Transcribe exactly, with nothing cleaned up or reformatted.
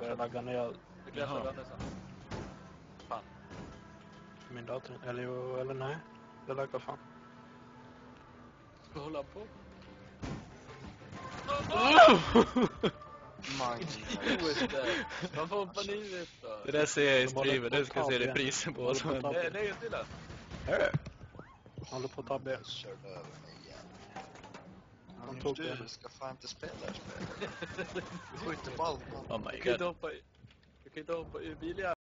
började lagga när jag... Du kan läsa den sen. Fan. Min dator, eller jo, eller nej. Det laggar fan. Ska hålla på? Man. Man får panik då. Det där ser jag i streamen, det ska jag se reprisen på vad som händer. Nej, lägg till det. Jag håller på att ta B. Körde över mig igen. Han Ja, tog du det. ska fan inte spela det här spelet. Du skjuter ballen. Oh my Du kan inte god. hoppa i... Du kan inte hoppa i biljäveln.